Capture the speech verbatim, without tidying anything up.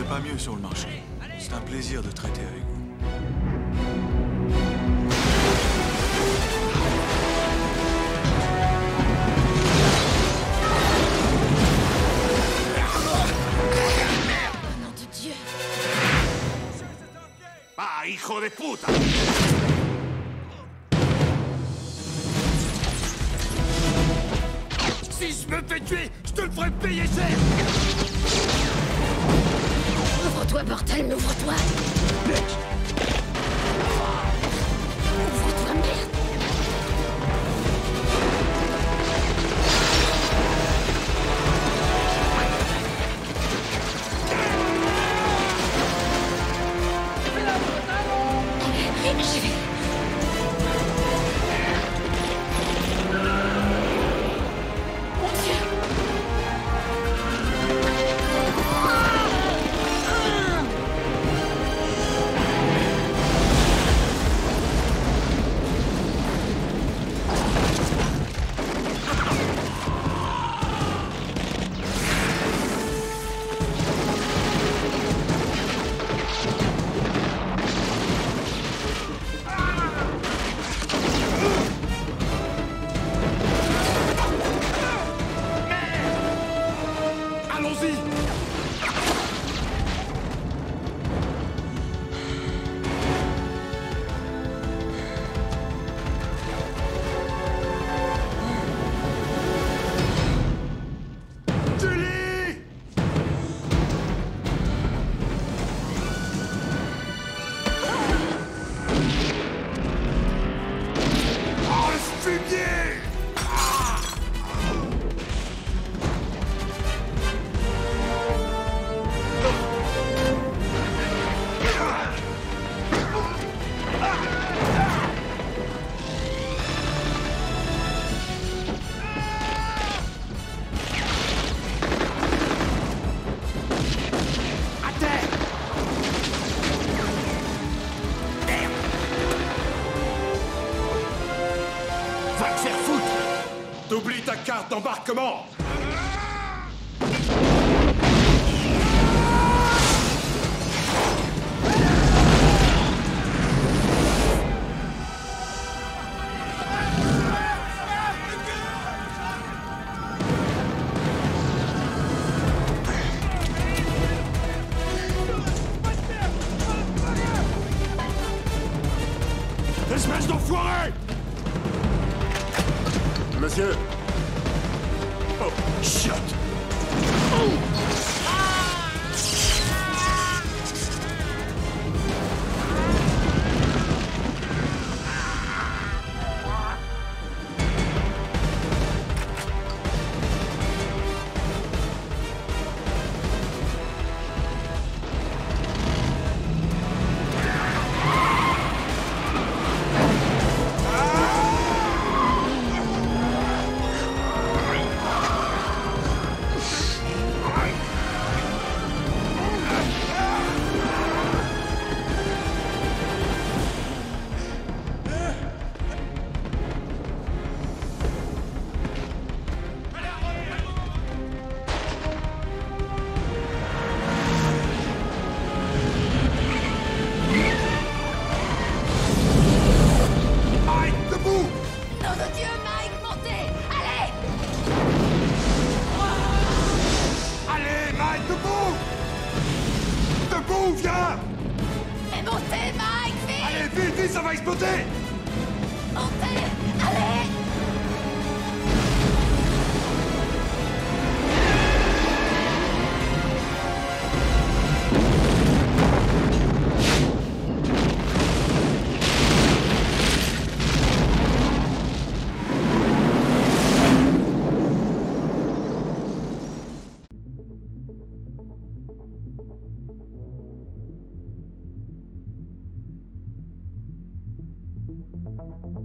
pas mieux sur le marché. C'est un plaisir de traiter avec vous. Nom de Dieu! Ah, hijo de puta! Si je me fais tuer, je te le ferai payer cher! Ouvre-toi, bordel, ouvre-toi! Ouvre-toi, merde! Allez, j'y vais! Mon Dieu! Allons-y! Julie! Oh, le fumier! À terre! Merde! Va te faire foutre! T'oublies ta carte d'embarquement! Espèce d'enfoiré! Monsieur! Oh, chiotte! Mike, debout! Nom de Dieu, Mike, montez! Allez! Allez, Mike, debout! Debout, viens! Mais montez, Mike, vite! Allez, vite, vite, ça va exploser! Montez! Allez! Thank you.